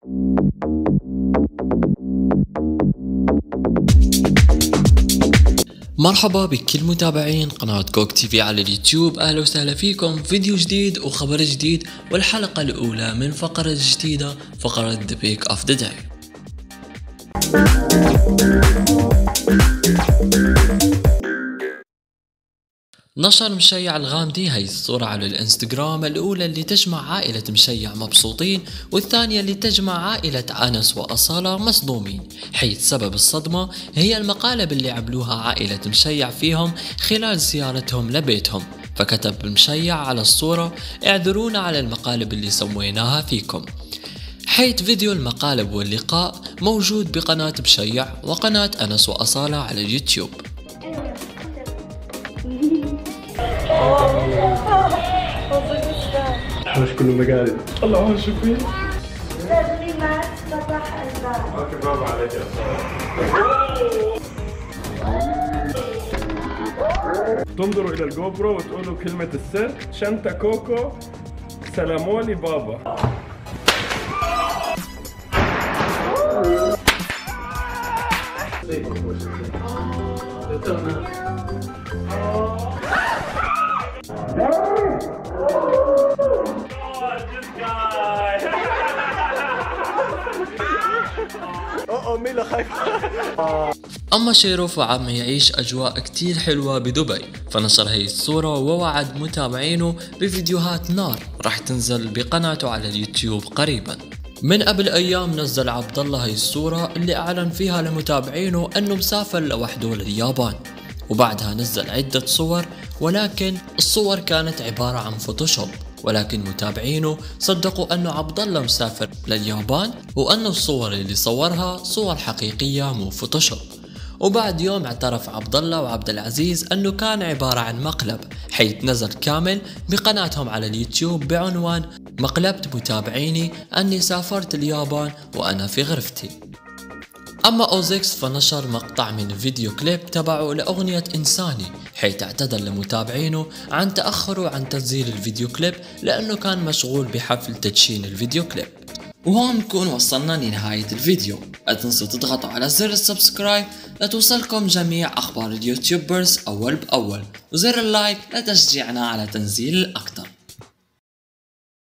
مرحبا بكل متابعين قناة كوك تي في على اليوتيوب، اهلا وسهلا فيكم فيديو جديد وخبر جديد، والحلقة الاولى من فقرة جديدة، فقرة The Pick of the Day. نشر مشيع الغامدي هي الصورة على الانستغرام، الأولى اللي تجمع عائلة مشيع مبسوطين، والثانية اللي تجمع عائلة أنس وأصالة مصدومين، حيث سبب الصدمة هي المقالب اللي عملوها عائلة مشيع فيهم خلال زيارتهم لبيتهم. فكتب مشيع على الصورة: اعذرونا على المقالب اللي سويناها فيكم. حيث فيديو المقالب واللقاء موجود بقناة مشيع وقناة أنس وأصالة على اليوتيوب. حوش كله مقالب. الله شوفي. بدري ما فتح الباب. اوكي برافو عليك يا تنظروا الى الجو برو وتقولوا كلمة السر: شنطة كوكو سلامولي بابا. ميلا خايفة. أما شيروف عم يعيش أجواء كتير حلوة بدبي، فنشر هي الصورة ووعد متابعينه بفيديوهات نار راح تنزل بقناته على اليوتيوب قريبا. من قبل أيام نزل عبد الله هي الصورة اللي أعلن فيها لمتابعينه أنه مسافر لوحده لليابان، وبعدها نزل عدة صور، ولكن الصور كانت عبارة عن فوتوشوب، ولكن متابعينه صدقوا أنه عبد الله مسافر لليابان، وأنه الصور اللي صورها صور حقيقية مو فوتوشوب. وبعد يوم اعترف عبد الله وعبد العزيز أنه كان عبارة عن مقلب، حيث نزل كامل بقناتهم على اليوتيوب بعنوان: مقلبت متابعيني أني سافرت اليابان وأنا في غرفتي. أما أوزيكس فنشر مقطع من فيديو كليب تبعه لأغنية إنساني، حيث اعتذر لمتابعينه عن تأخره عن تنزيل الفيديو كليب لأنه كان مشغول بحفل تدشين الفيديو كليب. وهون نكون وصلنا لنهاية الفيديو، لا تنسوا تضغطوا على زر السبسكرايب لتوصلكم جميع أخبار اليوتيوبرز أول بأول، وزر اللايك لتشجيعنا على تنزيل الأكثر.